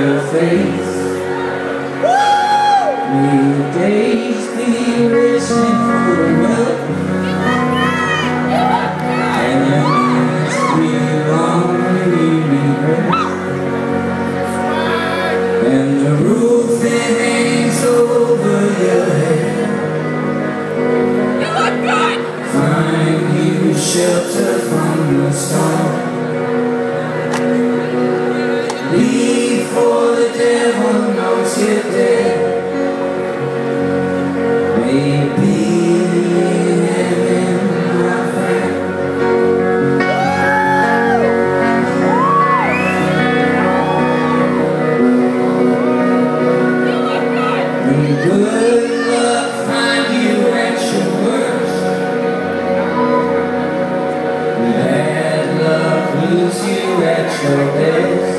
your face. May your days be rich and full of wealth, and your nights be long and you be rest. And the roof that hangs over your head, find you shelter from the storm. Before the devil knows you're dead, maybe in heaven, my friend. May good luck find you at your worst. Bad luck lose you at your best.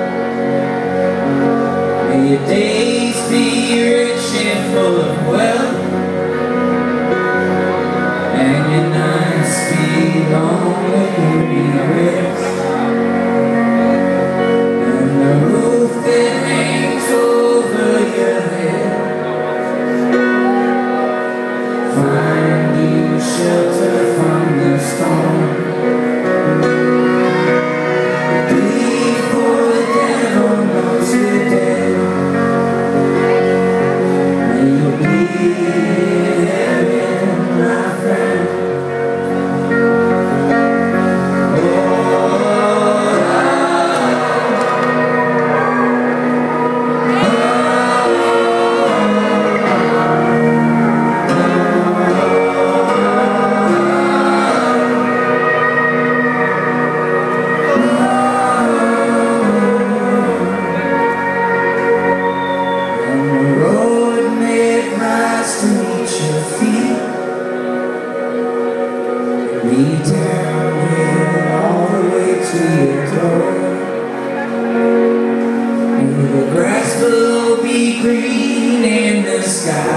May your days be rich and full of wealth, and your nights be long when you be rest. And the roof that hangs over your head, find you shelter from the storm. Before the devil knows you're dead, may you be in heaven, my friend. Be downhill all the way to your door. May the grass below be green and the sky